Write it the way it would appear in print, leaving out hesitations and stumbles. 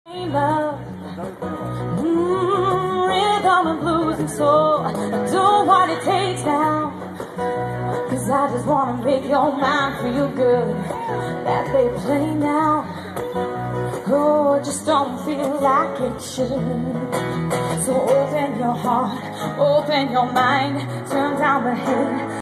Love, rhythm and blues and soul. I don't what it takes now, 'cause I just wanna make your mind feel good. That they play now, oh, it just don't feel like it should. So open your heart, open your mind, turn down the hate.